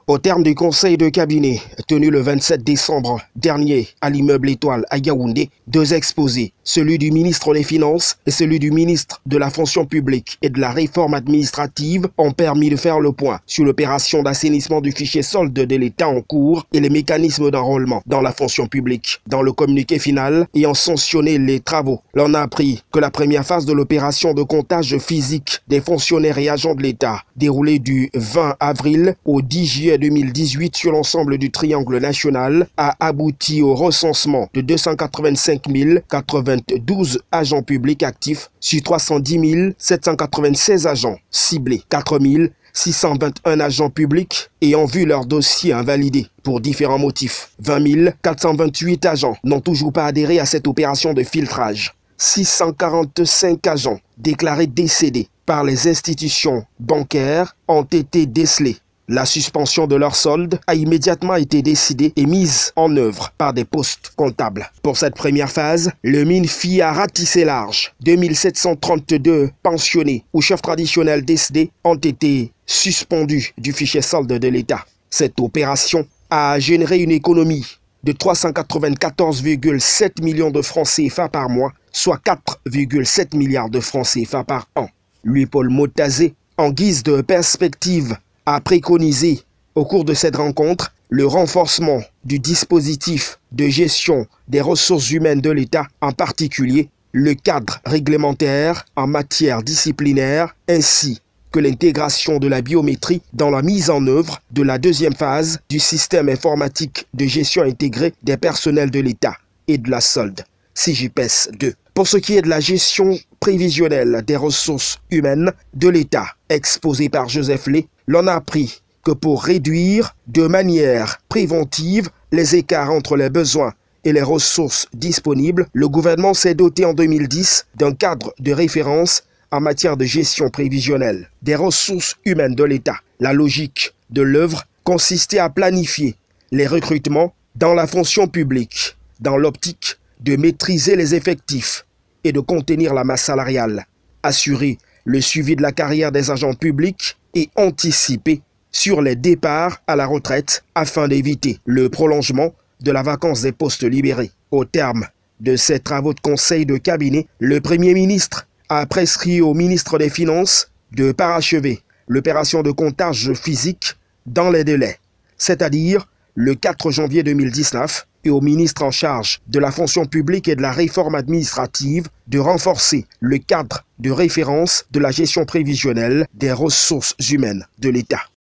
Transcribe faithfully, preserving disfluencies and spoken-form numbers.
Au terme du conseil de cabinet tenu le vingt-sept décembre dernier à l'immeuble Étoile à Yaoundé, deux exposés, celui du ministre des Finances et celui du ministre de la Fonction publique et de la Réforme administrative, ont permis de faire le point sur l'opération d'assainissement du fichier solde de l'État en cours et les mécanismes d'enrôlement dans la fonction publique. Dans le communiqué final ayant sanctionné les travaux, l'on a appris que la première phase de l'opération de comptage physique des fonctionnaires et agents de l'État, déroulée du vingt avril au dix juillet deux mille dix-huit sur l'ensemble du triangle national, a abouti au recensement de deux cent quatre-vingt-cinq mille quatre-vingt-douze agents publics actifs sur trois cent dix mille sept cent quatre-vingt-seize agents ciblés, quatre mille six cent vingt et un agents publics ayant vu leur dossier invalidé pour différents motifs. vingt mille quatre cent vingt-huit agents n'ont toujours pas adhéré à cette opération de filtrage. six cent quarante-cinq agents déclarés décédés par les institutions bancaires ont été décelés. La suspension de leur solde a immédiatement été décidée et mise en œuvre par des postes comptables. Pour cette première phase, le MINFI a ratissé large. deux mille sept cent trente-deux pensionnés ou chefs traditionnels décédés ont été suspendus du fichier solde de l'État. Cette opération a généré une économie de trois cent quatre-vingt-quatorze virgule sept millions de francs C F A par mois, soit quatre virgule sept milliards de francs C F A par an. Louis-Paul Motazé, en guise de perspective, a préconisé au cours de cette rencontre le renforcement du dispositif de gestion des ressources humaines de l'État, en particulier le cadre réglementaire en matière disciplinaire, ainsi que l'intégration de la biométrie dans la mise en œuvre de la deuxième phase du système informatique de gestion intégrée des personnels de l'État et de la solde, C G P E S deux. Pour ce qui est de la gestion prévisionnelle des ressources humaines de l'État, exposée par Joseph Lé, l'on a appris que pour réduire de manière préventive les écarts entre les besoins et les ressources disponibles, le gouvernement s'est doté en deux mille dix d'un cadre de référence en matière de gestion prévisionnelle des ressources humaines de l'État. La logique de l'œuvre consistait à planifier les recrutements dans la fonction publique, dans l'optique de maîtriser les effectifs et de contenir la masse salariale, assurer le suivi de la carrière des agents publics et anticiper sur les départs à la retraite afin d'éviter le prolongement de la vacance des postes libérés. Au terme de ces travaux de conseil de cabinet, le Premier ministre a prescrit au ministre des Finances de parachever l'opération de comptage physique dans les délais, c'est-à-dire le quatre janvier deux mille dix-neuf, et au ministre en charge de la fonction publique et de la réforme administrative de renforcer le cadre de référence de la gestion prévisionnelle des ressources humaines de l'État.